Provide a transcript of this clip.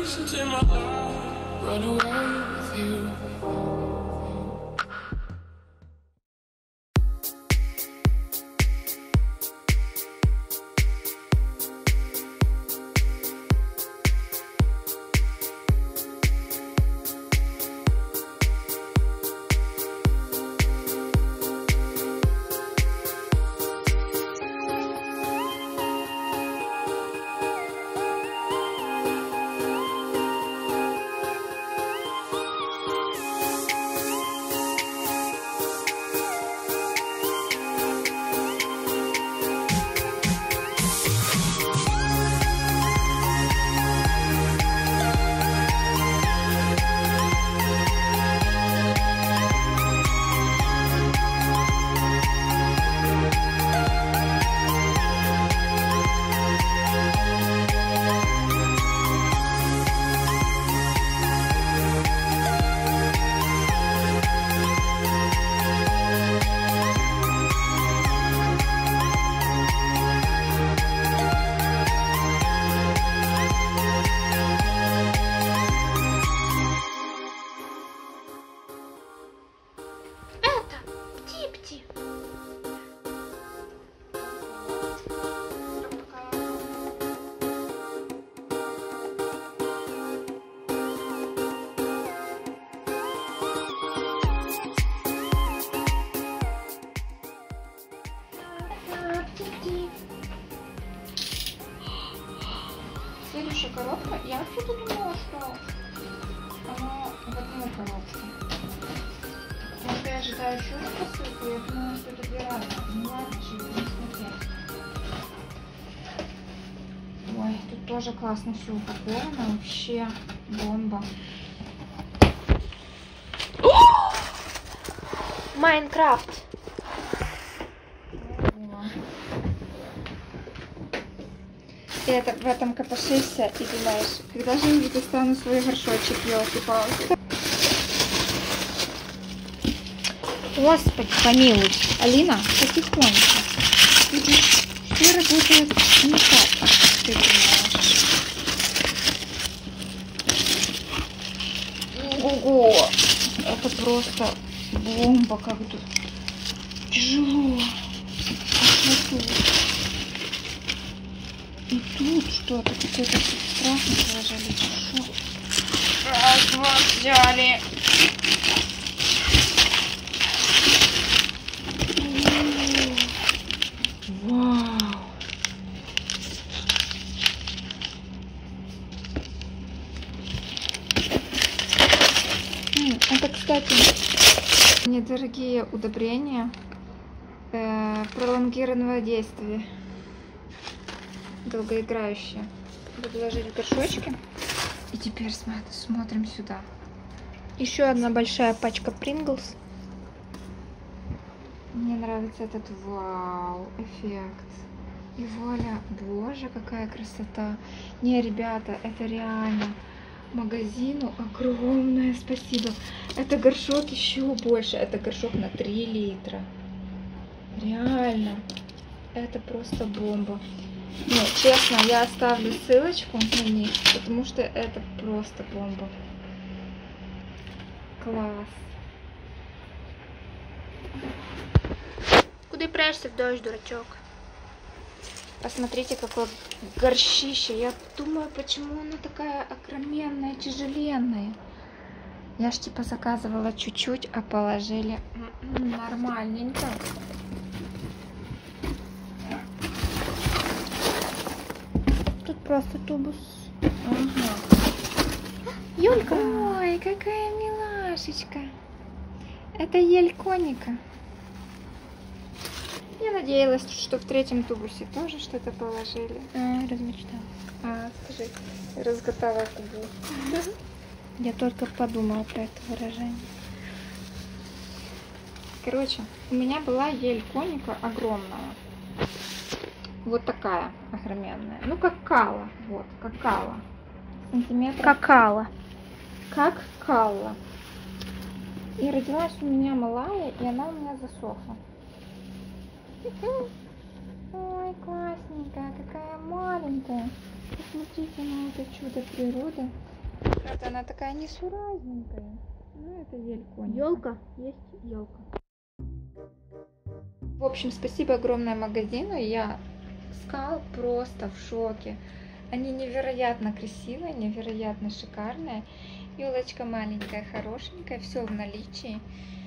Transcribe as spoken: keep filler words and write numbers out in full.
into my life, run away with you. Следующая коробка. Я вообще-то думала, что она в одной коробке. Может, я ожидаю еще посылку, я думала, что это две разные. Ну ладно, чего не смотреть. Ой, тут тоже классно все упаковано. Вообще бомба. Майнкрафт. И это, в этом копошишься и думаешь, когда же я достану свой горшочек, елки-палки. Господи, помилуй. Алина, потихоньку. Все работает не так, как ты думаешь. Ого! Это просто бомба, как тут тяжело. И тут что-то какой-то страшный положили. Что? Раз, два, взяли. Вау. Это, кстати, недорогие удобрения э, пролонгированного действия. Долгоиграющие. Буду ложить в горшочки. И теперь смотрим сюда. Еще одна большая пачка Принглс. Мне нравится этот вау эффект. И вуаля, боже, какая красота. Не, ребята, это реально магазину огромное спасибо. Это горшок еще больше. Это горшок на три литра. Реально. Это просто бомба. Ну, честно, я оставлю ссылочку на них, потому что это просто бомба. Класс. Куда прешься в дождь, дурачок? Посмотрите, какое горщище. Я думаю, почему она такая огроменная, тяжеленная. Я ж типа заказывала чуть-чуть, а положили нормальненько. Тут просто тубус. Ага. Юлька! Ой, какая милашечка. Это ель коника. Я надеялась, что в третьем тубусе тоже что-то положили. А, размечтала. А, скажи, разготала губу. Я только подумала про это выражение. Короче, у меня была ель коника огромная. Вот такая огроменная. Ну, как кала. Вот, как кала. Сантиметров. Какала. Как кала. И родилась у меня малая, и она у меня засохла. Ой, классненькая, какая маленькая. Посмотрите на это чудо природы. Правда, она такая несуразненькая. Ну, это ель-конь. Елка? Есть елка. В общем, спасибо огромное магазину. Я Скал просто в шоке. Они невероятно красивые, невероятно шикарные. Елочка маленькая, хорошенькая, все в наличии.